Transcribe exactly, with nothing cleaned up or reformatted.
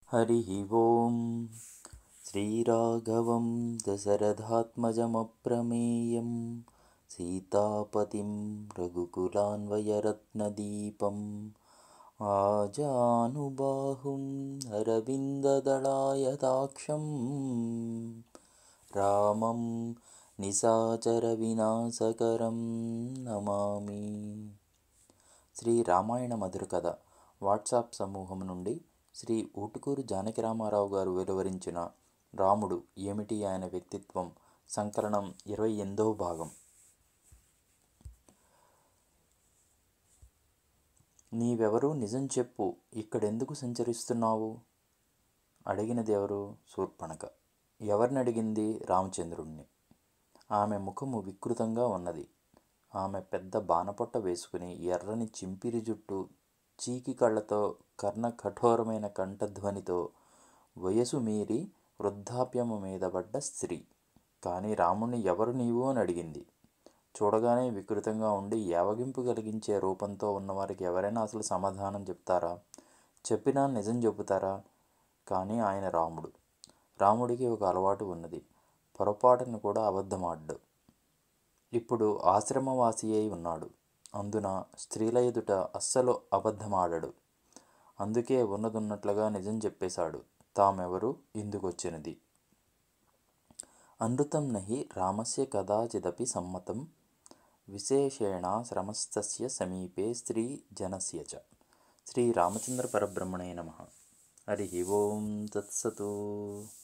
हरिः ओं श्रीराघवं दशरथात्मजमप्रमेयं सीतापतिं रघुकुलान्वयरत्नदीपम् आजानुबाहुं अरविन्ददलायताक्षं रामं निशाचरविनाशकरं नमामि. శ్రీ రామాయణ మధుర కథ వాట్సాప్ సమూహం నుండి శ్రీ ఊటుకూరు జానకి రామారావు గారు వెలువరించిన రాముడు ఏమిటి ఆయన వ్యక్తిత్వం సంకలనం ఇరవై ఎనిమిదవ భాగం. నీవెవరు, నిజం చెప్పు, ఇక్కడెందుకు సంచరిస్తున్నావు? అడిగినది ఎవరు? శూర్పణఖ. ఎవరిని అడిగింది? రామచంద్రుణ్ణి. ఆమె ముఖము వికృతంగా ఉన్నది. ఆమె పెద్ద బాణపొట్ట వేసుకుని ఎర్రని చింపిరి జుట్టు, చీకి కళ్ళతో, కర్ణ కఠోరమైన కంఠధ్వనితో వయసు మీరి వృద్ధాప్యము మీద పడ్డ స్త్రీ. కానీ రాముణ్ణి ఎవరు నీవు అని అడిగింది. చూడగానే వికృతంగా ఉండి యావగింపు కలిగించే రూపంతో ఉన్నవారికి ఎవరైనా అసలు సమాధానం చెప్తారా? చెప్పినా నిజం చెబుతారా? కానీ ఆయన రాముడు. రాముడికి ఒక అలవాటు ఉన్నది, పొరపాటును కూడా అబద్ధమాడ్డు. ఇప్పుడు ఆశ్రమవాసి అయి ఉన్నాడు. అందున స్త్రీల ఎదుట అస్సలు అబద్ధమాడడు. అందుకే ఉన్నదున్నట్లుగా నిజం చెప్పేశాడు. తామెవరు, ఇందుకొచ్చినది. అనృతం నహి రామస్య కదాచిదపి సమ్మతం విశేషేణ శ్రమస్తస్య సమీపే స్త్రీ జనస్య చ. శ్రీ రామచంద్ర పరబ్రహ్మణే నమః. హరి ఓం తత్సతు.